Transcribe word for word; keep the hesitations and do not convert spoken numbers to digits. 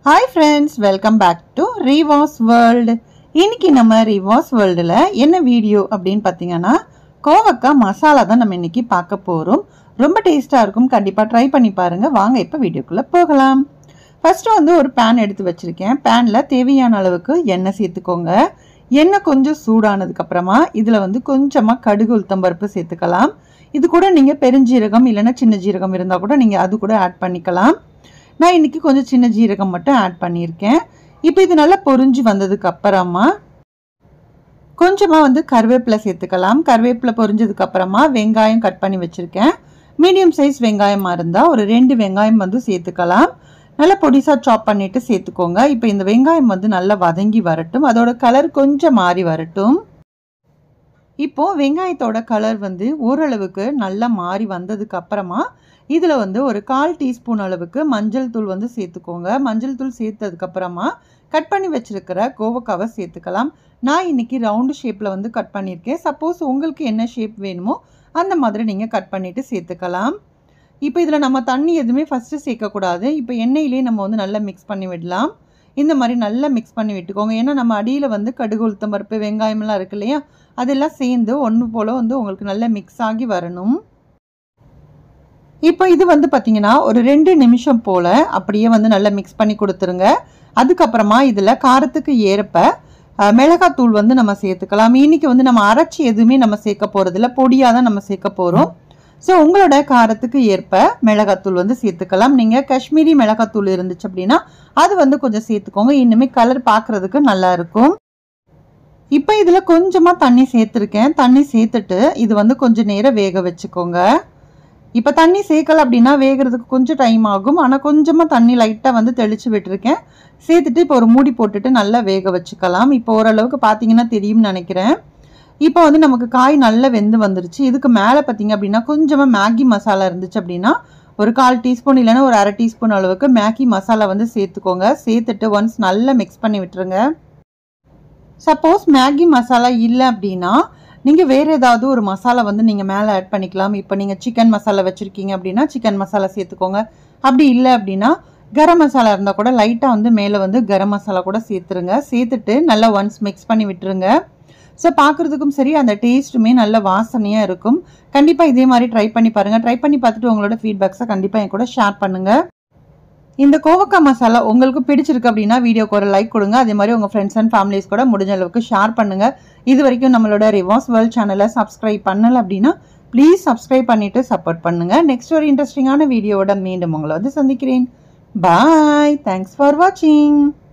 Hi friends, welcome back to Reva's World. இன்னைக்கு நம்ம Reva's Worldல என்ன வீடியோ அப்படினு பாத்தீங்கன்னா கோவக்காய் மசாலா தான் நம்ம இன்னைக்கு பார்க்க போறோம். ரொம்ப டேஸ்டா இருக்கும். கண்டிப்பா ட்ரை பண்ணி பாருங்க. வாங்க இப்ப வீடியோக்குள்ள போகலாம். ஃபர்ஸ்ட் வந்து ஒரு pan எடுத்து வச்சிருக்கேன். panல தேவையான அளவுக்கு எண்ணெய் சேர்த்துக்கோங்க. எண்ணெய் கொஞ்சம் சூடானதுக்கு அப்புறமா இதுல வந்து கொஞ்சமா கடுகு உளுத்தம் பருப்பு சேர்த்துக்கலாம். இது கூட நீங்க பெருஞ்சீரகம் இல்லனா சின்ன ஜீரகம் இருந்தா கூட நீங்க அது கூட ஆட் பண்ணிக்கலாம். நான் இன்னைக்கு கொஞ்சம் சின்ன ஜீரகம் மட்டும் ஆட் பண்ணியிருக்கேன். இப்போ இது நல்லா பொரிஞ்சு வந்ததுக்கு அப்புறமா கொஞ்சமா வந்து கருவேப்பிலை சேர்த்துக்கலாம். கருவேப்பிலை பொரிஞ்சதுக்கு அப்புறமா வெங்காயம் கட் பண்ணி வச்சிருக்கேன். மீடியம் சைஸ் வெங்காயமா இருந்தா ஒரு ரெண்டு வெங்காயம் வந்து சேர்த்துக்கலாம். நல்லா பொடிசா சாப் பண்ணிட்டு சேர்த்துக்கோங்க. இப்போ இந்த வெங்காயம் வந்து நல்லா வதங்கி வரட்டும். அதோட கலர் கொஞ்சம் மாறி வரட்டும். இப்போ வெங்காயத்தோட கலர் வந்து ஓரளவுக்கு நல்லா மாறி வந்ததுக்கு அப்புறமா இதுல வந்து ஒரு கால் டீஸ்பூன் அளவுக்கு மஞ்சள் தூள் வந்து சேர்த்துக்கோங்க. மஞ்சள் தூள் சேர்த்ததுக்கு அப்புறமா கட் பண்ணி வச்சிருக்கிற கோவக்காவை சேர்த்துக்கலாம். நான் இன்னைக்கு ரவுண்டு ஷேப்ல வந்து கட் பண்ணியிருக்கேன். சப்போஸ் உங்களுக்கு என்ன ஷேப் வேணுமோ அந்த மாதிரி நீங்க கட் பண்ணிட்டு சேர்த்துக்கலாம். இப்போ இதுல நம்ம தண்ணி எதுவுமே ஃபர்ஸ்ட் சேர்க்கக்கூடாது. இப்போ எண்ணெயிலே நம்ம வந்து நல்லா மிக்ஸ் பண்ணி விடலாம். இந்த மாதிரி நல்லா மிக்ஸ் பண்ணி விட்டுக்கோங்க. ஏன்னா நம்ம அடியில் வந்து கடுகு உளுத்தம் பருப்பு வெங்காயம்லாம் இருக்கு இல்லையா, அதெல்லாம் சேர்ந்து ஒன்று போல் வந்து உங்களுக்கு நல்லா மிக்ஸ் ஆகி வரணும். இப்போ இது வந்து பார்த்தீங்கன்னா ஒரு ரெண்டு நிமிஷம் போல் அப்படியே வந்து நல்லா மிக்ஸ் பண்ணி கொடுத்துருங்க. அதுக்கப்புறமா இதில் காரத்துக்கு ஏற்ப மிளகாத்தூள் வந்து நம்ம சேர்த்துக்கலாம். இன்னைக்கு வந்து நம்ம அரைச்சி எதுவுமே நம்ம சேர்க்க போகிறதில்ல, பொடியாக தான் நம்ம சேர்க்க போகிறோம். ஸோ உங்களோட காரத்துக்கு ஏற்ப மிளகாத்தூள் வந்து சேர்த்துக்கலாம். நீங்கள் காஷ்மீரி மிளகாத்தூள் இருந்துச்சு அப்படின்னா அது வந்து கொஞ்சம் சேர்த்துக்கோங்க. இன்னுமே கலர் பார்க்குறதுக்கு நல்லா இருக்கும். இப்போ இதில் கொஞ்சமாக தண்ணி சேர்த்துருக்கேன். தண்ணி சேர்த்துட்டு இது வந்து கொஞ்சம் நேரம் வேக வச்சுக்கோங்க. இப்போ தண்ணி சேர்க்கல அப்படின்னா வேகிறதுக்கு கொஞ்சம் டைம் ஆகும். ஆனால் கொஞ்சமாக தண்ணி லைட்டாக வந்து தெளித்து விட்டுருக்கேன். சேர்த்துட்டு இப்போ ஒரு மூடி போட்டுட்டு நல்லா வேக வச்சுக்கலாம். இப்போ ஓரளவுக்கு பார்த்தீங்கன்னா தெரியும்னு நினைக்கிறேன். இப்போ வந்து நமக்கு காய் நல்லா வெந்து வந்துருச்சு. இதுக்கு மேலே பார்த்தீங்க அப்படின்னா கொஞ்சமாக மேகி மசாலா இருந்துச்சு அப்படின்னா ஒரு கால் டீஸ்பூன் இல்லைன்னா ஒரு அரை டீஸ்பூன் அளவுக்கு மேகி மசாலா வந்து சேர்த்துக்கோங்க. சேர்த்துட்டு ஒன்ஸ் நல்லா மிக்ஸ் பண்ணி விட்டுருங்க. சப்போஸ் மேகி மசாலா இல்லை அப்படின்னா நீங்கள் வேறு ஏதாவது ஒரு மசாலா வந்து நீங்கள் மேலே ஆட் பண்ணிக்கலாம். இப்போ நீங்கள் சிக்கன் மசாலா வச்சுருக்கீங்க அப்படின்னா சிக்கன் மசாலா சேர்த்துக்கோங்க. அப்படி இல்லை அப்படின்னா கரம் மசாலா இருந்தால் கூட லைட்டாக வந்து மேலே வந்து கரம் மசாலா கூட சேர்த்துருங்க. சேர்த்துட்டு நல்லா ஒன்ஸ் மிக்ஸ் பண்ணி விட்டுருங்க. ஸோ பார்க்குறதுக்கும் சரி அந்த டேஸ்ட்டுமே நல்ல வாசனையாக இருக்கும். கண்டிப்பாக இதே மாதிரி ட்ரை பண்ணி பாருங்கள். ட்ரை பண்ணி பார்த்துட்டு உங்களோட ஃபீட்பேக்ஸை கண்டிப்பாக என் கூட ஷேர் பண்ணுங்கள். இந்த கோவக்காய் மசாலா உங்களுக்கு பிடிச்சிருக்கு அப்படின்னா வீடியோக்கு ஒரு லைக் கொடுங்க. அதே மாதிரி உங்கள் ஃப்ரெண்ட்ஸ் அண்ட் ஃபேமிலிஸ் கூட முடிஞ்ச அளவுக்கு ஷேர் பண்ணுங்கள். இது வரைக்கும் நம்மளோட ரிவாஸ் வேர்ல்ட் சேனலை சப்ஸ்கிரைப் பண்ணலை அப்படின்னா ப்ளீஸ் சப்ஸ்கிரைப் பண்ணிவிட்டு சப்போர்ட் பண்ணுங்கள். நெக்ஸ்ட் ஒரு இன்ட்ரெஸ்டிங்கான வீடியோவோட மீண்டும் உங்களை வந்து சந்திக்கிறேன். பாய். தேங்க்ஸ் ஃபார் வாட்சிங்.